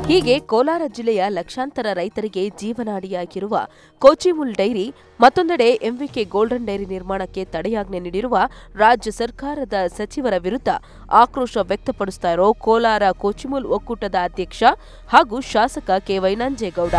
ಹೀಗೆ ಕೋಲಾರ ಜಿಲ್ಲೆಯ ಲಕ್ಷಾಂತರ ರೈತರಿಗೆ ಜೀವನಾಡಿಯಾಗಿರುವ ಕೋಚಿಮುಲ್ ಡೈರಿ ಮತ್ತೊಂದೆಡೆ ಎಂವಿಕೆ ಗೋಲ್ಡನ್ ಡೈರಿ ನಿರ್ಮಾಣಕ್ಕೆ ತಡೆಯಾಜ್ಞೆ ನೀಡಿರುವ ರಾಜ್ಯ ಸರ್ಕಾರದ ಸಚಿವರ ವಿರುದ್ಧ ಆಕ್ರೋಶ ವ್ಯಕ್ತಪಡಿಸುತ್ತಾ ಇರೋ ಕೋಲಾರ ಕೋಚಿಮುಲ್ ಒಕ್ಕೂಟದ ಅಧ್ಯಕ್ಷ ಹಾಗೂ ಶಾಸಕ ಕೆವೈ ನಂಜೇಗೌಡ.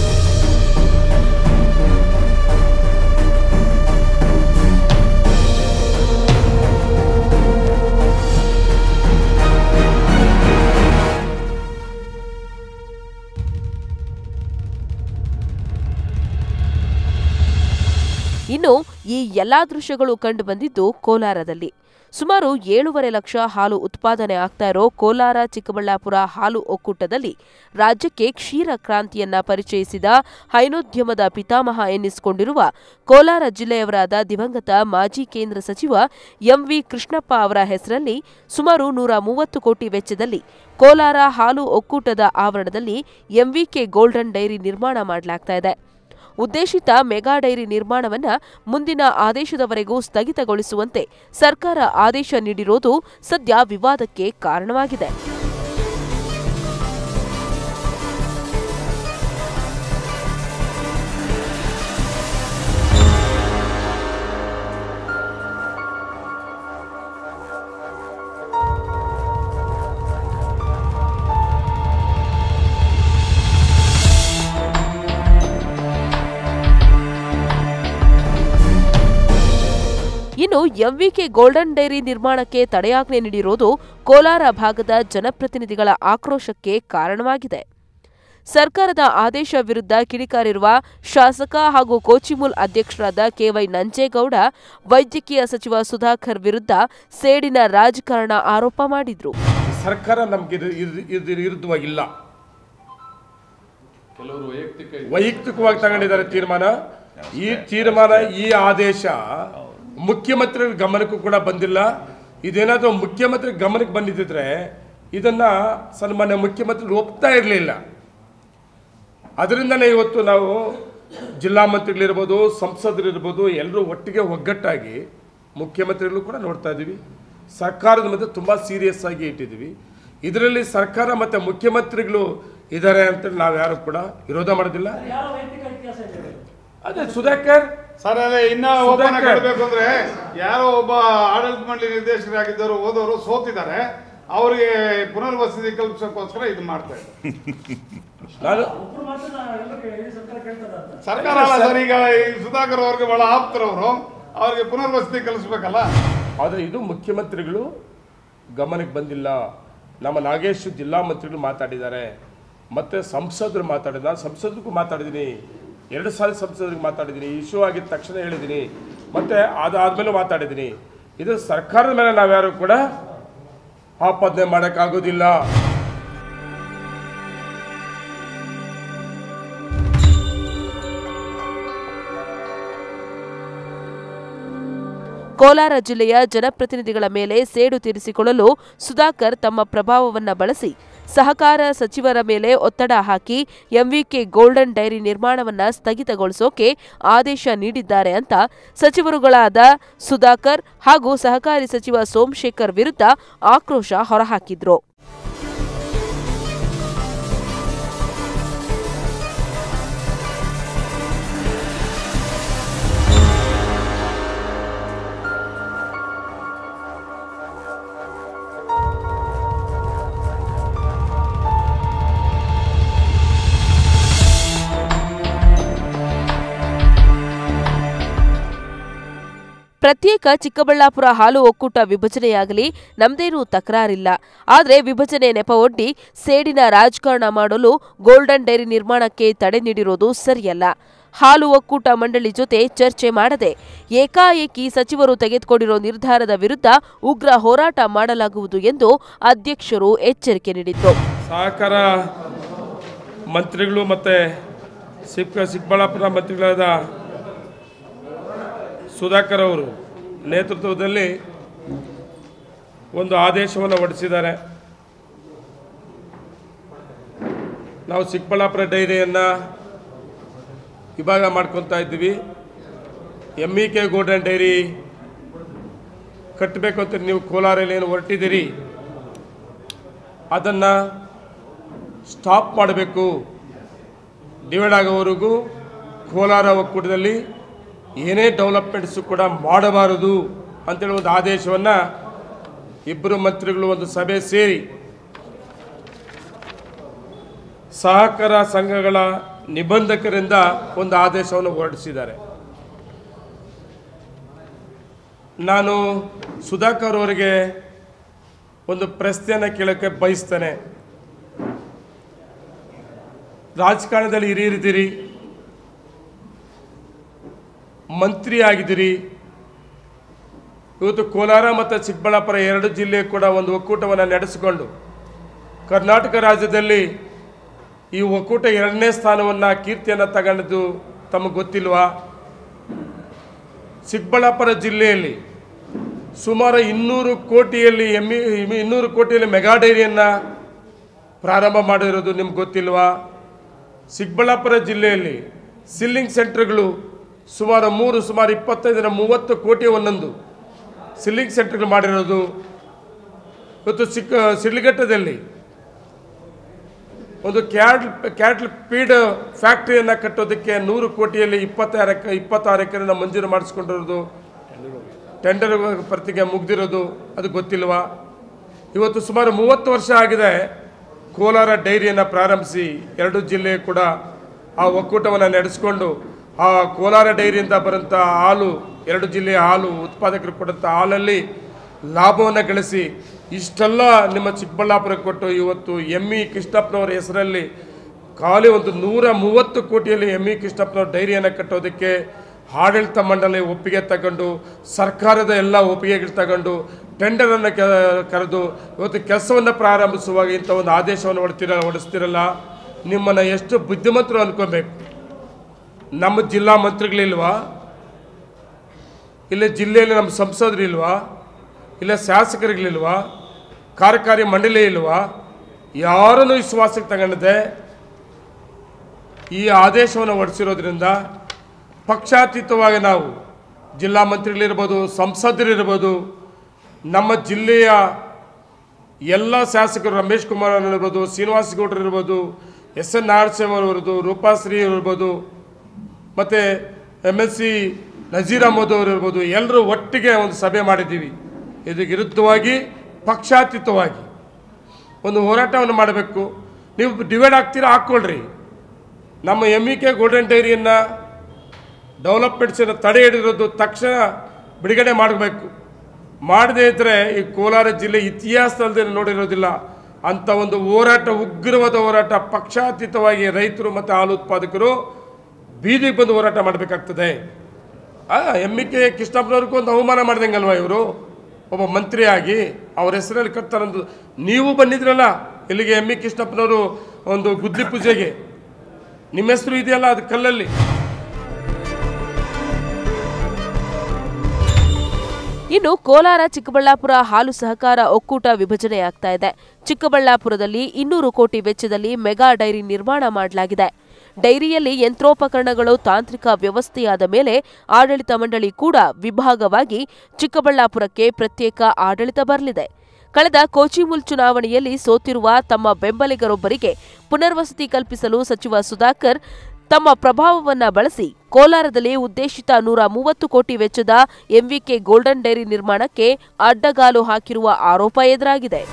ಇನ್ನು ಈ ಎಲ್ಲಾ ದೃಶ್ಯಗಳು ಕಂಡುಬಂದಿದ್ದು ಕೋಲಾರದಲ್ಲಿ. ಸುಮಾರು 7.5 ಲಕ್ಷ ಹಾಲು ಉತ್ಪಾದನೆ ಆಗ್ತಾ ಇರೋ ಕೋಲಾರ ಚಿಕ್ಕಬಳ್ಳಾಪುರ ಹಾಲು ಒಕ್ಕೂಟದಲ್ಲಿ ರಾಜ್ಯಕ್ಕೆ ಕ್ಷೀರ ಕ್ರಾಂತಿಯನ್ನ ಪರಿಚಯಿಸಿದ ಹೈನೋದ್ಯಮದ ಪಿತಾಮಹ ಎನ್ನಿಸಿಕೊಂಡಿರುವ ಕೋಲಾರ ಜಿಲ್ಲೆಯವರಾದ ದಿವಂಗತ ಮಾಜಿ ಕೇಂದ್ರ ಸಚಿವ ಎಂವಿ ಕೃಷ್ಣಪ್ಪ ಅವರ ಹೆಸರಲ್ಲಿ ಸುಮಾರು 130 ಕೋಟಿ ವೆಚ್ಚದಲ್ಲಿ ಕೋಲಾರ ಹಾಲು ಒಕ್ಕೂಟದ ಆವರಣದಲ್ಲಿ ಎಂವಿಕೆ ಗೋಲ್ಡನ್ ಡೈರಿ ನಿರ್ಮಾಣ ಮಾಡಲಾಗ್ತಾ ಇದೆ. ಉದ್ದೇಶಿತ ಮೆಗಾ ಡೈರಿ ನಿರ್ಮಾಣವನ್ನ ಮುಂದಿನ ಆದೇಶದವರೆಗೂ ಸ್ಥಗಿತಗೊಳಿಸುವಂತೆ ಸರ್ಕಾರ ಆದೇಶ ನೀಡಿರೋದು ಸದ್ಯ ವಿವಾದಕ್ಕೆ ಕಾರಣವಾಗಿದೆ. ಇನ್ನು ಎಂವಿಕೆ ಗೋಲ್ಡನ್ ಡೈರಿ ನಿರ್ಮಾಣಕ್ಕೆ ತಡೆಯಾಜ್ಞೆ ನೀಡಿರೋದು ಕೋಲಾರ ಭಾಗದ ಜನಪ್ರತಿನಿಧಿಗಳ ಆಕ್ರೋಶಕ್ಕೆ ಕಾರಣವಾಗಿದೆ. ಸರ್ಕಾರದ ಆದೇಶ ವಿರುದ್ಧ ಕಿಡಿಕಾರಿರುವ ಶಾಸಕ ಹಾಗೂ ಕೋಚಿಮುಲ್ ಅಧ್ಯಕ್ಷರಾದ ಕೆವೈ ನಂಜೇಗೌಡ ವೈದ್ಯಕೀಯ ಸಚಿವ ಸುಧಾಕರ್ ವಿರುದ್ಧ ಸೇಡಿನ ರಾಜಕಾರಣ ಆರೋಪ ಮಾಡಿದ್ರು. ಸರ್ಕಾರ ನಮಗೆ ವಿರುದ್ಧವಾಗಿಲ್ಲ, ಕೆಲವರು ವೈಯಕ್ತಿಕವಾಗಿ ತಗೊಂಡಿದ್ದಾರೆ ತೀರ್ಮಾನ. ಈ ತೀರ್ಮಾನ, ಈ ಆದೇಶ ಮುಖ್ಯಮಂತ್ರಿ ಗಮನಕ್ಕೂ ಕೂಡ ಬಂದಿಲ್ಲ. ಇದೇನಾದರೂ ಮುಖ್ಯಮಂತ್ರಿ ಗಮನಕ್ಕೆ ಬಂದಿದ್ದರೆ ಇದನ್ನು ಸನ್ಮಾನ್ಯ ಮುಖ್ಯಮಂತ್ರಿ ಒಪ್ತಾ ಇರಲಿಲ್ಲ. ಅದರಿಂದನೇ ಇವತ್ತು ನಾವು ಜಿಲ್ಲಾ ಮಂತ್ರಿಗಳಿರ್ಬೋದು, ಸಂಸದರಿರ್ಬೋದು, ಎಲ್ಲರೂ ಒಟ್ಟಿಗೆ ಒಗ್ಗಟ್ಟಾಗಿ ಮುಖ್ಯಮಂತ್ರಿಗಳು ಕೂಡ ನೋಡ್ತಾ ಇದ್ದೀವಿ. ಸರ್ಕಾರದ ಮಧ್ಯೆ ತುಂಬ ಸೀರಿಯಸ್ ಆಗಿ ಇಟ್ಟಿದ್ದೀವಿ. ಇದರಲ್ಲಿ ಸರ್ಕಾರ ಮತ್ತು ಮುಖ್ಯಮಂತ್ರಿಗಳು ಇದ್ದಾರೆ ಅಂತ ನಾವು ಯಾರು ಕೂಡ ವಿರೋಧ ಮಾಡೋದಿಲ್ಲ. ಅದೇ ಸುಧಾಕರ್ ಸರ್, ಅದೇ ಇನ್ನ ಒಬ್ಬನ ಕೇಳಬೇಕು ಅಂದ್ರೆ, ಯಾರೋ ಒಬ್ಬ ಆಡಳಿತ ಮಂಡಳಿ ನಿರ್ದೇಶಕರಾಗಿದ್ದರು ಹೋದವರು ಸೋತಿದ್ದಾರೆ, ಅವರಿಗೆ ಪುನರ್ವಸತಿ ಕಲ್ಪಿಸೋಕ್ಕೋಸ್ಕರ ಇದು ಮಾಡ್ತಾ ಇದ್ದಾರೆ. ಸರ್ಕಾರ ಸರ್, ಈಗ ಸುಧಾಕರ್ ಅವ್ರಿಗೆ ಬಹಳ ಆಪ್ತರವರು, ಅವ್ರಿಗೆ ಪುನರ್ವಸತಿ ಕಲಿಸ್ಬೇಕಲ್ಲ. ಆದರೆ ಇದು ಮುಖ್ಯಮಂತ್ರಿಗಳು ಗಮನಕ್ಕೆ ಬಂದಿಲ್ಲ. ನಮ್ಮ ನಾಗೇಶ್ ಜಿಲ್ಲಾ ಮಂತ್ರಿಗಳು ಮಾತಾಡಿದ್ದಾರೆ, ಮತ್ತೆ ಸಂಸದರು ಮಾತಾಡಿದ, ನಾನು ಸಂಸದರಿಗೂ ಮಾತಾಡಿದ್ದೀನಿ, 2 ಸಾರಿ ಸಂಸದರಿಗೆ ಮಾತಾಡಿದ್ದೀನಿ, ಇಶ್ಯೂ ಆಗಿದ್ದ ತಕ್ಷಣ ಹೇಳಿದ್ದೀನಿ, ಮತ್ತು ಅದಾದಮೇಲೆ ಮಾತಾಡಿದ್ದೀನಿ. ಇದು ಸರ್ಕಾರದ ಮೇಲೆ ನಾವ್ಯಾರು ಕೂಡ ಆಪಾದನೆ ಮಾಡೋಕ್ಕಾಗೋದಿಲ್ಲ. ಕೋಲಾರ ಜಿಲ್ಲೆಯ ಜನಪ್ರತಿನಿಧಿಗಳ ಮೇಲೆ ಸೇಡು ತೀರಿಸಿಕೊಳ್ಳಲು ಸುಧಾಕರ್ ತಮ್ಮ ಪ್ರಭಾವವನ್ನು ಬಳಸಿ ಸಹಕಾರ ಸಚಿವರ ಮೇಲೆ ಒತ್ತಡ ಹಾಕಿ ಎಂವಿಕೆ ಗೋಲ್ಡನ್ ಡೈರಿ ನಿರ್ಮಾಣವನ್ನ ಸ್ಥಗಿತಗೊಳಿಸೋಕೆ ಆದೇಶ ನೀಡಿದ್ದಾರೆ ಅಂತ ಸಚಿವರುಗಳಾದ ಸುಧಾಕರ್ ಹಾಗೂ ಸಹಕಾರಿ ಸಚಿವ ಸೋಮಶೇಖರ್ ವಿರುದ್ಧ ಆಕ್ರೋಶ ಹೊರಹಾಕಿದ್ರು. ಪ್ರತ್ಯೇಕ ಚಿಕ್ಕಬಳ್ಳಾಪುರ ಹಾಲು ಒಕ್ಕೂಟ ವಿಭಜನೆಯಾಗಲಿ ನಮ್ದೇನೂ ತಕರಾರಿಲ್ಲ. ಆದರೆ ವಿಭಜನೆ ನೆಪವೊಡ್ಡಿ ಸೇಡಿನ ರಾಜಕಾರಣ ಮಾಡಲು ಗೋಲ್ಡನ್ ಡೈರಿ ನಿರ್ಮಾಣಕ್ಕೆ ತಡೆ ನೀಡಿರೋದು ಸರಿಯಲ್ಲ. ಹಾಲು ಒಕ್ಕೂಟ ಮಂಡಳಿ ಜೊತೆ ಚರ್ಚೆ ಮಾಡದೆ ಏಕಾಏಕಿ ಸಚಿವರು ತೆಗೆದುಕೊಂಡಿರೋ ನಿರ್ಧಾರದ ವಿರುದ್ಧ ಉಗ್ರ ಹೋರಾಟ ಮಾಡಲಾಗುವುದು ಎಂದು ಅಧ್ಯಕ್ಷರು ಎಚ್ಚರಿಕೆ ನೀಡಿದ್ರು. ಸಹಕಾರ ಮಂತ್ರಿಗಳು ಮತ್ತೆ ಚಿಕ್ಕಬಳ್ಳಾಪುರ ಮಂತ್ರಿಗಳಾದ ಸುಧಾಕರ್ ಅವರು ನೇತೃತ್ವದಲ್ಲಿ ಒಂದು ಆದೇಶವನ್ನು ಹೊರಡಿಸಿದ್ದಾರೆ. ನಾವು ಚಿಕ್ಕಬಳ್ಳಾಪುರ ಡೈರಿಯನ್ನು ವಿಭಾಗ ಮಾಡ್ಕೊತಾ ಇದ್ದೀವಿ. ಎಂವಿಕೆ ಗೋಲ್ಡನ್ ಡೈರಿ ಕಟ್ಟಬೇಕು ಅಂತ ನೀವು ಕೋಲಾರಲ್ಲಿ ಏನು ಹೊರಟಿದ್ದೀರಿ, ಅದನ್ನು ಸ್ಟಾಪ್ ಮಾಡಬೇಕು, ಡಿವೈಡ್ ಆಗೋವರೆಗೂ ಕೋಲಾರ ಒಕ್ಕೂಟದಲ್ಲಿ ಏನೇ ಡೆವಲಪ್ಮೆಂಟ್ಸು ಕೂಡ ಮಾಡಬಾರದು ಅಂತೇಳಿ ಒಂದು ಆದೇಶವನ್ನು ಇಬ್ಬರು ಮಂತ್ರಿಗಳು ಒಂದು ಸಭೆ ಸೇರಿ ಸಹಕಾರ ಸಂಘಗಳ ನಿಬಂಧಕರಿಂದ ಒಂದು ಆದೇಶವನ್ನು ಹೊರಡಿಸಿದ್ದಾರೆ. ನಾನು ಸುಧಾಕರ್ ಅವರಿಗೆ ಒಂದು ಪ್ರಶ್ನೆಯನ್ನು ಕೇಳೋಕ್ಕೆ ಬಯಸ್ತೇನೆ. ರಾಜಕಾರಣದಲ್ಲಿ ಹಿರಿಯರಿದ್ದೀರಿ, ಮಂತ್ರಿ ಆಗಿದ್ದೀರಿ. ಇವತ್ತು ಕೋಲಾರ ಮತ್ತು ಚಿಕ್ಕಬಳ್ಳಾಪುರ ಎರಡು ಜಿಲ್ಲೆ ಕೂಡ ಒಂದು ಒಕ್ಕೂಟವನ್ನು ನಡೆಸಿಕೊಂಡು ಕರ್ನಾಟಕ ರಾಜ್ಯದಲ್ಲಿ ಈ ಒಕ್ಕೂಟ 2ನೇ ಸ್ಥಾನವನ್ನು ಕೀರ್ತಿಯನ್ನು ತಗೊಂಡಿದ್ದು ತಮಗೆ ಗೊತ್ತಿಲ್ವಾ? ಚಿಕ್ಕಬಳ್ಳಾಪುರ ಜಿಲ್ಲೆಯಲ್ಲಿ ಸುಮಾರು 200 ಕೋಟಿಯಲ್ಲಿ ಮೆಗಾ ಡೈರಿಯನ್ನು ಪ್ರಾರಂಭ ಮಾಡಿರೋದು ನಿಮ್ಗೆ ಗೊತ್ತಿಲ್ವಾ? ಚಿಕ್ಕಬಳ್ಳಾಪುರ ಜಿಲ್ಲೆಯಲ್ಲಿ ಸಿಲ್ಲಿಂಗ್ ಸೆಂಟರ್ಗಳು ಸುಮಾರು 25-30 ಕೋಟಿ ಒಂದೊಂದು ಸಿಲ್ಲಿಂಗ್ ಸೆಂಟರ್ಗಳು ಮಾಡಿರೋದು. ಇವತ್ತು ಶಿಡ್ಲಘಟ್ಟದಲ್ಲಿ ಒಂದು ಕ್ಯಾಟ್ಲ್ ಫೀಡ್ ಫ್ಯಾಕ್ಟ್ರಿಯನ್ನು ಕಟ್ಟೋದಕ್ಕೆ 100 ಕೋಟಿಯಲ್ಲಿ 26 ಎಕರೆನ ಮಂಜೂರು ಮಾಡಿಸ್ಕೊಂಡಿರೋದು, ಟೆಂಡರ್ ಪ್ರತಿಗೆ ಮುಗ್ದಿರೋದು ಅದು ಗೊತ್ತಿಲ್ವಾ? ಇವತ್ತು ಸುಮಾರು 30 ವರ್ಷ ಆಗಿದೆ ಕೋಲಾರ ಡೈರಿಯನ್ನು ಪ್ರಾರಂಭಿಸಿ. ಎರಡು ಜಿಲ್ಲೆ ಕೂಡ ಆ ಒಕ್ಕೂಟವನ್ನು ನಡೆಸಿಕೊಂಡು ಆ ಕೋಲಾರ ಡೈರಿಯಿಂದ ಬರೋಂಥ ಹಾಲು, ಎರಡು ಜಿಲ್ಲೆಯ ಹಾಲು ಉತ್ಪಾದಕರು ಕೊಡೋಂಥ ಹಾಲಲ್ಲಿ ಲಾಭವನ್ನು ಗಳಿಸಿ ಇಷ್ಟೆಲ್ಲ ನಿಮ್ಮ ಚಿಕ್ಕಬಳ್ಳಾಪುರಕ್ಕೆ ಕೊಟ್ಟು ಇವತ್ತು ಎಂ.ಇ. ಕೃಷ್ಣಪ್ಪನವರ ಹೆಸರಲ್ಲಿ ಖಾಲಿ ಒಂದು 130 ಕೋಟಿಯಲ್ಲಿ ಎಂ.ಇ. ಕೃಷ್ಣಪ್ಪನವ್ರ ಡೈರಿಯನ್ನು ಕಟ್ಟೋದಕ್ಕೆ ಆಡಳಿತ ಮಂಡಳಿ ಒಪ್ಪಿಗೆ ತಗೊಂಡು, ಸರ್ಕಾರದ ಎಲ್ಲ ಒಪ್ಪಿಗೆಗಳು ತಗೊಂಡು ಟೆಂಡರನ್ನು ಕರೆದು ಇವತ್ತು ಕೆಲಸವನ್ನು ಪ್ರಾರಂಭಿಸುವಾಗ ಇಂಥ ಒಂದು ಆದೇಶವನ್ನು ಹೊಡಿಸ್ತಿರಲ್ಲ. ನಿಮ್ಮನ್ನು ಎಷ್ಟು ಬುದ್ಧಿವಂತರು ಅನ್ಕೊಬೇಕು. ನಮ್ಮ ಜಿಲ್ಲಾ ಮಂತ್ರಿಗಳಿಲ್ವಾ? ಇಲ್ಲ ಜಿಲ್ಲೆಯಲ್ಲಿ ನಮ್ಮ ಸಂಸದರಿಲ್ವಾ? ಇಲ್ಲ ಶಾಸಕರುಗಳಿಲ್ವಾ? ಕಾರ್ಯಕಾರಿ ಮಂಡಳಿ ಇಲ್ವಾ? ಯಾರನ್ನು ವಿಶ್ವಾಸಕ್ಕೆ ತಗೊಂಡಿದೆ ಈ ಆದೇಶವನ್ನು ಹೊರಡಿಸಿರೋದ್ರಿಂದ ಪಕ್ಷಾತೀತವಾಗಿ ನಾವು ಜಿಲ್ಲಾ ಮಂತ್ರಿಗಳಿರ್ಬೋದು, ಸಂಸದರಿರ್ಬೋದು, ನಮ್ಮ ಜಿಲ್ಲೆಯ ಎಲ್ಲ ಶಾಸಕರು ರಮೇಶ್ ಕುಮಾರ್ ಇರ್ಬೋದು, ಶ್ರೀನಿವಾಸ ಗೌಡರು ಇರ್ಬೋದು, ಎಸ್.ಎನ್. ನಾರಾಯಣಸ್ವಾಮಿ ಅವರಿರ್ಬೋದು, ರೂಪಾಶ್ರೀ ಇರ್ಬೋದು, ಮತ್ತು MLC ನಜೀರ್ ಅಹಮದ್ ಅವರು ಇರ್ಬೋದು, ಎಲ್ಲರೂ ಒಟ್ಟಿಗೆ ಒಂದು ಸಭೆ ಮಾಡಿದ್ದೀವಿ. ಇದಕ್ಕೆ ವಿರುದ್ಧವಾಗಿ ಪಕ್ಷಾತೀತವಾಗಿ ಒಂದು ಹೋರಾಟವನ್ನು ಮಾಡಬೇಕು. ನೀವು ಡಿವೈಡ್ ಆಗ್ತೀರಾ, ಹಾಕ್ಕೊಳ್ರಿ. ನಮ್ಮ M.E.K. ಗೋಲ್ಡನ್ ಡೈರಿಯನ್ನು ಡೆವಲಪ್ಮೆಂಟ್ಸನ್ನು ತಡೆ ಹಿಡಿದಿರೋದು ತಕ್ಷಣ ಬಿಡುಗಡೆ ಮಾಡಬೇಕು. ಮಾಡದೇ ಇದ್ದರೆ ಈ ಕೋಲಾರ ಜಿಲ್ಲೆ ಇತಿಹಾಸದಲ್ಲಿ ನೋಡಿರೋದಿಲ್ಲ ಅಂಥ ಒಂದು ಹೋರಾಟ, ಉಗ್ರವಾದ ಹೋರಾಟ. ಪಕ್ಷಾತೀತವಾಗಿ ರೈತರು ಮತ್ತು ಹಾಲು ಉತ್ಪಾದಕರು ಬೀದಿಗೆ ಬಂದು ಹೋರಾಟ ಮಾಡಬೇಕಾಗ್ತದೆ. M.E.K. ಕೃಷ್ಣಪ್ಪನವ್ರಿಗೂ ಒಂದು ಅವಮಾನ ಮಾಡ್ದಂಗಲ್ವ ಇವರು? ಒಬ್ಬ ಮಂತ್ರಿಯಾಗಿ ಅವ್ರ ಹೆಸರಲ್ಲಿ ಕಟ್ತಾರಂದು ನೀವು ಬಂದಿದ್ರಲ್ಲ ಇಲ್ಲಿಗೆ M.E. ಕೃಷ್ಣಪ್ಪನವರು ಒಂದು ಗುದ್ಲಿ ಪೂಜೆಗೆ, ನಿಮ್ಮ ಹೆಸರು ಇದೆಯಲ್ಲ ಅದು ಕಲ್ಲಲ್ಲಿ. ಇನ್ನು ಕೋಲಾರ ಚಿಕ್ಕಬಳ್ಳಾಪುರ ಹಾಲು ಸಹಕಾರ ಒಕ್ಕೂಟ ವಿಭಜನೆಯಾಗ್ತಾ ಇದೆ. ಚಿಕ್ಕಬಳ್ಳಾಪುರದಲ್ಲಿ 200 ಕೋಟಿ ವೆಚ್ಚದಲ್ಲಿ ಮೆಗಾ ಡೈರಿ ನಿರ್ಮಾಣ ಮಾಡಲಾಗಿದೆ. ಡೈರಿಯಲ್ಲಿ ಯಂತ್ರೋಪಕರಣಗಳು, ತಾಂತ್ರಿಕ ವ್ಯವಸ್ಥೆಯಾದ ಮೇಲೆ ಆಡಳಿತ ಮಂಡಳಿ ಕೂಡ ವಿಭಾಗವಾಗಿ ಚಿಕ್ಕಬಳ್ಳಾಪುರಕ್ಕೆ ಪ್ರತ್ಯೇಕ ಆಡಳಿತ ಬರಲಿದೆ. ಕಳೆದ ಕೋಚಿಮುಲ್ ಚುನಾವಣೆಯಲ್ಲಿ ಸೋತಿರುವ ತಮ್ಮ ಬೆಂಬಲಿಗರೊಬ್ಬರಿಗೆ ಪುನರ್ವಸತಿ ಕಲ್ಪಿಸಲು ಸಚಿವ ಸುಧಾಕರ್ ತಮ್ಮ ಪ್ರಭಾವವನ್ನ ಬಳಸಿ ಕೋಲಾರದಲ್ಲಿ ಉದ್ದೇಶಿತ 130 ಕೋಟಿ ವೆಚ್ಚದ M.V.K. ಗೋಲ್ಡನ್ ಡೈರಿ ನಿರ್ಮಾಣಕ್ಕೆ ಅಡ್ಡಗಾಲು ಹಾಕಿರುವ ಆರೋಪ ಎದುರಾಗಿದೆ.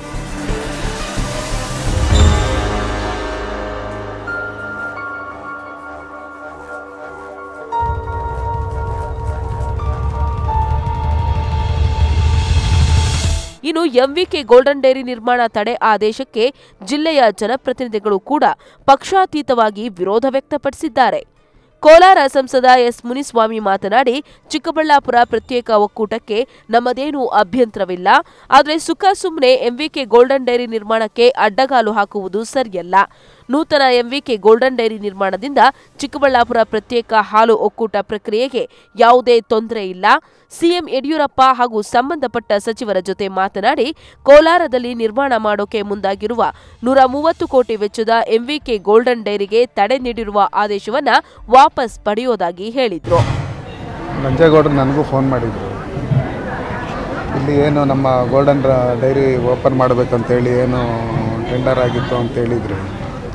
ಇನ್ನು M.V.K. ಗೋಲ್ಡನ್ ಡೈರಿ ನಿರ್ಮಾಣ ತಡೆ ಆದೇಶಕ್ಕೆ ಜಿಲ್ಲೆಯ ಜನಪ್ರತಿನಿಧಿಗಳು ಕೂಡ ಪಕ್ಷಾತೀತವಾಗಿ ವಿರೋಧ ವ್ಯಕ್ತಪಡಿಸಿದ್ದಾರೆ. ಕೋಲಾರ ಸಂಸದ ಎಸ್. ಮುನಿಸ್ವಾಮಿ ಮಾತನಾಡಿ, ಚಿಕ್ಕಬಳ್ಳಾಪುರ ಪ್ರತ್ಯೇಕ ಒಕ್ಕೂಟಕ್ಕೆ ನಮ್ಮದೇನೂ ಅಭ್ಯಂತರವಿಲ್ಲ. ಆದರೆ ಸುಮ್ಮನೆ M.V.K. ಗೋಲ್ಡನ್ ಡೈರಿ ನಿರ್ಮಾಣಕ್ಕೆ ಅಡ್ಡಗಾಲು ಹಾಕುವುದು ಸರಿಯಲ್ಲ. ನೂತನ M.V.K. ಗೋಲ್ಡನ್ ಡೈರಿ ನಿರ್ಮಾಣದಿಂದ ಚಿಕ್ಕಬಳ್ಳಾಪುರ ಪ್ರತ್ಯೇಕ ಹಾಲು ಒಕ್ಕೂಟ ಪ್ರಕ್ರಿಯೆಗೆ ಯಾವುದೇ ತೊಂದರೆ ಇಲ್ಲ. ಸಿಎಂ ಯಡಿಯೂರಪ್ಪ ಹಾಗೂ ಸಂಬಂಧಪಟ್ಟ ಸಚಿವರ ಜೊತೆ ಮಾತನಾಡಿ ಕೋಲಾರದಲ್ಲಿ ನಿರ್ಮಾಣ ಮಾಡೋಕೆ ಮುಂದಾಗಿರುವ 130 ಕೋಟಿ ವೆಚ್ಚದ M.V.K. ಗೋಲ್ಡನ್ ಡೈರಿಗೆ ತಡೆ ನೀಡಿರುವ ಆದೇಶವನ್ನ ವಾಪಸ್ ಪಡೆಯೋದಾಗಿ ಹೇಳಿದ್ರು. ನಂಜೇಗೌಡರು ನನಗೂ ಫೋನ್ ಮಾಡಿದ್ರು, ಇಲ್ಲಿ ಏನು ನಮ್ಮ ಗೋಲ್ಡನ್ ಡೈರಿ ಓಪನ್ ಮಾಡಬೇಕಂತೇಳಿ ಏನು ಟೆಂಡರ್ ಆಗಿತ್ತು ಅಂತ ಹೇಳಿದ್ರು.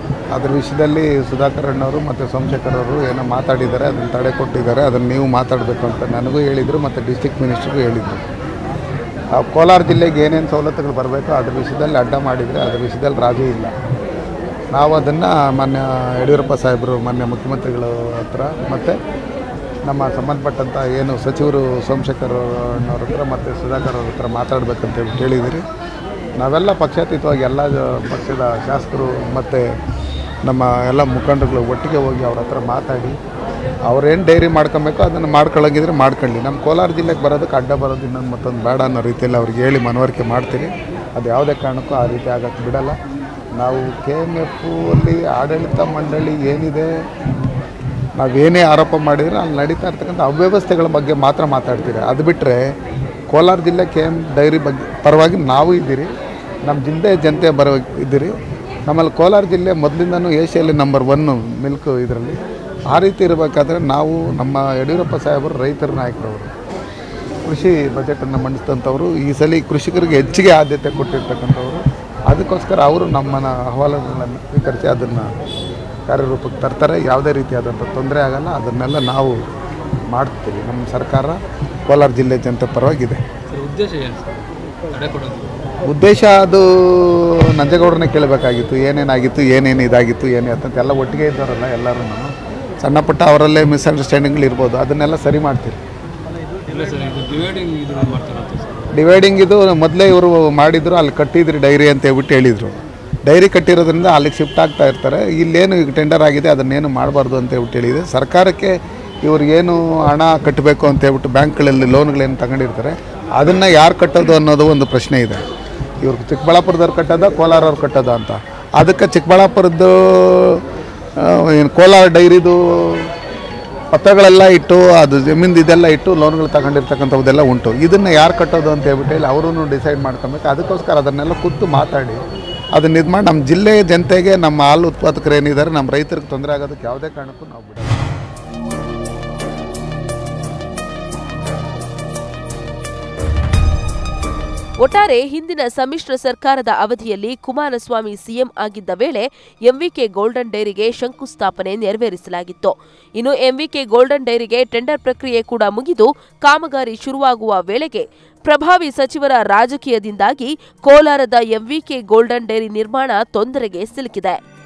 ಅದ್ರ ವಿಷಯದಲ್ಲಿ ಸುಧಾಕರ್ ಅಣ್ಣವರು ಮತ್ತು ಸೋಮಶೇಖರ್ ಅವರು ಏನೋ ಮಾತಾಡಿದ್ದಾರೆ, ಅದನ್ನು ತಡೆ ಕೊಟ್ಟಿದ್ದಾರೆ, ಅದನ್ನು ನೀವು ಮಾತಾಡಬೇಕು ಅಂತ ನನಗೂ ಹೇಳಿದರು ಮತ್ತು ಡಿಸ್ಟ್ರಿಕ್ಟ್ ಮಿನಿಸ್ಟ್ರಿಗೂ ಹೇಳಿದರು. ಕೋಲಾರ ಜಿಲ್ಲೆಗೆ ಏನೇನು ಸವಲತ್ತುಗಳು ಬರಬೇಕು ಅದ್ರ ವಿಷಯದಲ್ಲಿ ಅಡ್ಡ ಮಾಡಿದರೆ ಅದ್ರ ವಿಷಯದಲ್ಲಿ ರಾಜಿ ಇಲ್ಲ. ನಾವು ಅದನ್ನು ಮಾನ್ಯ ಯಡಿಯೂರಪ್ಪ ಸಾಹೇಬರು ಮಾನ್ಯ ಮುಖ್ಯಮಂತ್ರಿಗಳ ಹತ್ರ ಮತ್ತು ನಮ್ಮ ಸಂಬಂಧಪಟ್ಟಂಥ ಏನು ಸಚಿವರು ಸೋಮಶೇಖರ್ ಅವ್ರ ಹತ್ರ ಮತ್ತು ಸುಧಾಕರ್ ಅವ್ರ ಹತ್ರ ಮಾತಾಡಬೇಕಂತೇಳಿ ಕೇಳಿದಿರಿ. ನಾವೆಲ್ಲ ಪಕ್ಷಾತೀತವಾಗಿ ಎಲ್ಲ ಪಕ್ಷದ ಶಾಸಕರು ಮತ್ತು ನಮ್ಮ ಎಲ್ಲ ಮುಖಂಡರುಗಳು ಒಟ್ಟಿಗೆ ಹೋಗಿ ಅವ್ರ ಹತ್ರ ಮಾತಾಡಿ ಅವ್ರೇನು ಡೈರಿ ಮಾಡ್ಕೊಬೇಕು ಅದನ್ನು ಮಾಡ್ಕೊಳ್ಳೋಂಗಿದ್ರೆ ಮಾಡ್ಕೊಳ್ಳಿ. ನಮ್ಮ ಕೋಲಾರ ಜಿಲ್ಲೆಗೆ ಬರೋದಕ್ಕೆ ಅಡ್ಡ ಬರೋದು ಇನ್ನೊಂದು ಮತ್ತೊಂದು ಬೇಡ ಅನ್ನೋ ರೀತಿಯಲ್ಲಿ ಅವ್ರಿಗೆ ಹೇಳಿ ಮನವರಿಕೆ ಮಾಡ್ತೀರಿ. ಅದು ಯಾವುದೇ ಕಾರಣಕ್ಕೂ ಆ ರೀತಿ ಆಗೋಕ್ಕೆ ಬಿಡಲ್ಲ. ನಾವು KMF ಅಲ್ಲಿ ಆಡಳಿತ ಮಂಡಳಿ ಏನಿದೆ, ನಾವೇನೇ ಆರೋಪ ಮಾಡಿದರೆ ಅಲ್ಲಿ ನಡೀತಾ ಇರ್ತಕ್ಕಂಥ ಅವ್ಯವಸ್ಥೆಗಳ ಬಗ್ಗೆ ಮಾತ್ರ ಮಾತಾಡ್ತೀರಿ. ಅದು ಬಿಟ್ಟರೆ ಕೋಲಾರ ಜಿಲ್ಲೆ ಡೈರಿ ಬಗ್ಗೆ ಪರವಾಗಿ ನಾವು ಇದ್ದೀರಿ, ನಮ್ಮ ಜಿಲ್ಲೆ ಜನತೆ ಇದ್ದೀರಿ. ನಮ್ಮಲ್ಲಿ ಕೋಲಾರ ಜಿಲ್ಲೆ ಮೊದಲಿಂದನೂ ಏಷ್ಯಲ್ಲಿ ನಂಬರ್ 1 ಮಿಲ್ಕ್ ಇದರಲ್ಲಿ. ಆ ರೀತಿ ಇರಬೇಕಾದ್ರೆ ನಾವು ನಮ್ಮ ಯಡಿಯೂರಪ್ಪ ಸಾಹೇಬರು ರೈತರ ನಾಯಕರವರು, ಕೃಷಿ ಬಜೆಟನ್ನು ಮಂಡಿಸಿದಂಥವರು, ಈ ಸಲ ಕೃಷಿಕರಿಗೆ ಹೆಚ್ಚಿಗೆ ಆದ್ಯತೆ ಕೊಟ್ಟಿರ್ತಕ್ಕಂಥವ್ರು. ಅದಕ್ಕೋಸ್ಕರ ಅವರು ನಮ್ಮನ್ನು ಅಹವಾಲುಗಳನ್ನು ಸ್ವೀಕರಿಸಿ ಅದನ್ನು ಕಾರ್ಯರೂಪಕ್ಕೆ ತರ್ತಾರೆ. ಯಾವುದೇ ರೀತಿಯಾದಂಥ ತೊಂದರೆ ಆಗಲ್ಲ. ಅದನ್ನೆಲ್ಲ ನಾವು ಮಾಡ್ತೀವಿ. ನಮ್ಮ ಸರ್ಕಾರ ಕೋಲಾರ ಜಿಲ್ಲೆ ಜನತೆ ಪರವಾಗಿದೆ. ಉದ್ದೇಶ ಅದು ನಂಜೇಗೌಡರನ್ನೇ ಕೇಳಬೇಕಾಗಿತ್ತು. ಏನೇನಾಗಿತ್ತು, ಏನೇನು ಇದಾಗಿತ್ತು, ಏನೇ ಅಂತ ಎಲ್ಲ ಒಟ್ಟಿಗೆ ಇದ್ದಾರಲ್ಲ ಎಲ್ಲರೂ. ಸಣ್ಣ ಪುಟ್ಟ ಅವರಲ್ಲೇ ಮಿಸ್ಅಂಡರ್ಸ್ಟ್ಯಾಂಡಿಂಗ್ಗಳು ಇರ್ಬೋದು, ಅದನ್ನೆಲ್ಲ ಸರಿ ಮಾಡ್ತೀರಿ. ಡಿವೈಡಿಂಗ್ ಇದು ಮೊದಲೇ ಇವರು ಮಾಡಿದ್ರು, ಅಲ್ಲಿ ಕಟ್ಟಿದ್ರಿ ಡೈರಿ ಅಂತ ಹೇಳ್ಬಿಟ್ಟು ಹೇಳಿದರು. ಡೈರಿ ಕಟ್ಟಿರೋದ್ರಿಂದ ಅಲ್ಲಿಗೆ ಶಿಫ್ಟ್ ಆಗ್ತಾ ಇರ್ತಾರೆ. ಇಲ್ಲೇನು ಈಗ ಟೆಂಡರ್ ಆಗಿದೆ ಅದನ್ನೇನು ಮಾಡಬಾರ್ದು ಅಂತ ಹೇಳ್ಬಿಟ್ಟು ಹೇಳಿದೆ. ಸರ್ಕಾರಕ್ಕೆ ಇವ್ರಿಗೇನು ಹಣ ಕಟ್ಟಬೇಕು ಅಂತ ಹೇಳ್ಬಿಟ್ಟು ಬ್ಯಾಂಕ್ಗಳಲ್ಲಿ ಲೋನ್ಗಳೇನು ತಗೊಂಡಿರ್ತಾರೆ ಅದನ್ನು ಯಾರು ಕಟ್ಟೋದು ಅನ್ನೋದು ಒಂದು ಪ್ರಶ್ನೆ ಇದೆ. ಇವ್ರು ಚಿಕ್ಕಬಳ್ಳಾಪುರದವ್ರು ಕಟ್ಟೋದ ಕೋಲಾರವ್ರು ಕಟ್ಟೋದ ಅಂತ. ಅದಕ್ಕೆ ಚಿಕ್ಕಬಳ್ಳಾಪುರದ್ದು ಏನು ಕೋಲಾರ ಡೈರಿದು ಪತ್ರಗಳೆಲ್ಲ ಇಟ್ಟು ಅದು ಜಮೀನು ಇದೆಲ್ಲ ಇಟ್ಟು ಲೋನ್ಗಳು ತಗೊಂಡಿರ್ತಕ್ಕಂಥದ್ದೆಲ್ಲ ಉಂಟು. ಇದನ್ನು ಯಾರು ಕಟ್ಟೋದು ಅಂತ ಹೇಳ್ಬಿಟ್ಟು ಹೇಳಿ ಅವರೂ ಡಿಸೈಡ್ ಮಾಡ್ಕೊಬೇಕು. ಅದಕ್ಕೋಸ್ಕರ ಅದನ್ನೆಲ್ಲ ಕೂತು ಮಾತಾಡಿ ಅದನ್ನ ಇದು ಮಾಡಿ ನಮ್ಮ ಜಿಲ್ಲೆಯ ಜನತೆಗೆ, ನಮ್ಮ ಹಾಲು ಉತ್ಪಾದಕರು ಏನಿದ್ದಾರೆ, ನಮ್ಮ ರೈತರಿಗೆ ತೊಂದರೆ ಆಗೋದಕ್ಕೆ ಯಾವುದೇ ಕಾರಣಕ್ಕೂ ನಾವು ಬಿಡೋಲ್ಲ. ಒಟ್ಟಾರೆ ಹಿಂದಿನ ಸಮ್ಮಿಶ್ರ ಸರ್ಕಾರದ ಅವಧಿಯಲ್ಲಿ ಕುಮಾರಸ್ವಾಮಿ ಸಿಎಂ ಆಗಿದ್ದ ವೇಳೆ ಎಂವಿಕೆ ಗೋಲ್ಡನ್ ಡೈರಿಗೆ ಶಂಕುಸ್ಥಾಪನೆ ನೆರವೇರಿಸಲಾಗಿತ್ತು. ಇನ್ನು ಎಂವಿಕೆ ಗೋಲ್ಡನ್ ಡೈರಿಗೆ ಟೆಂಡರ್ ಪ್ರಕ್ರಿಯೆ ಕೂಡ ಮುಗಿದು ಕಾಮಗಾರಿ ಶುರುವಾಗುವ ವೇಳೆಗೆ ಪ್ರಭಾವಿ ಸಚಿವರ ರಾಜಕೀಯದಿಂದಾಗಿ ಕೋಲಾರದ ಎಂವಿಕೆ ಗೋಲ್ಡನ್ ಡೈರಿ ನಿರ್ಮಾಣ ತೊಂದರೆಗೆ ಸಿಲುಕಿದೆ.